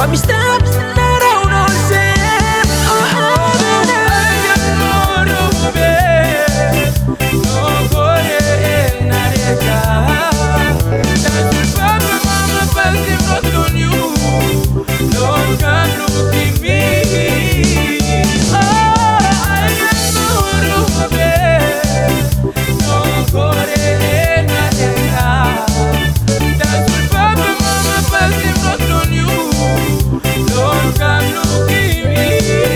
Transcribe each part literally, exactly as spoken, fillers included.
stop around all say oh no gore na reta that's papa mama passing not on you don't come looking me oh I no gore na reta that's papa mama passing not on you don't come looking me.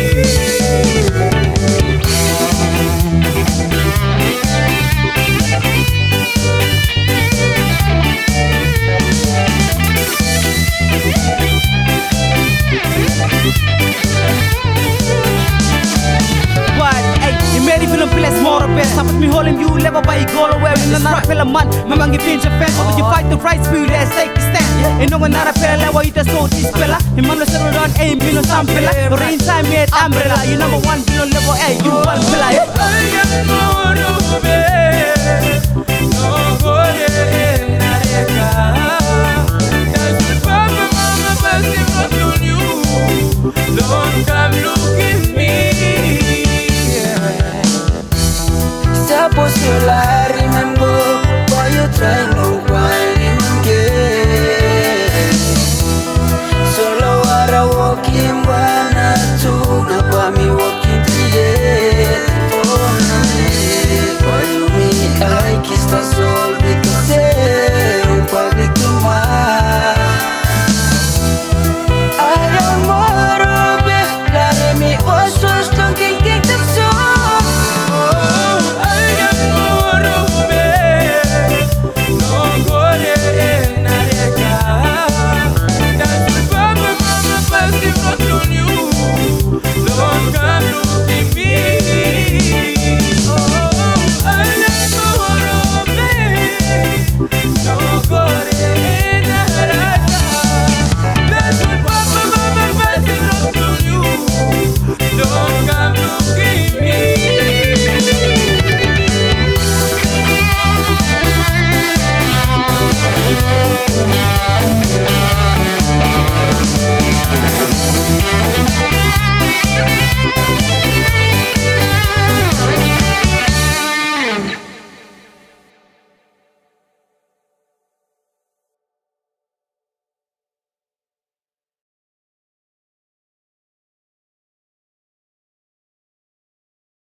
More best, I put me holding you, level by goal away. In another fella man, Mamma give you your fans, but you fight the right spirit, let's take a stand. And no one not a fella, why you just so this fella? And man, settle down, aim, be no some fella. But in time, yet umbrella, you number one, below level eight, you one fella.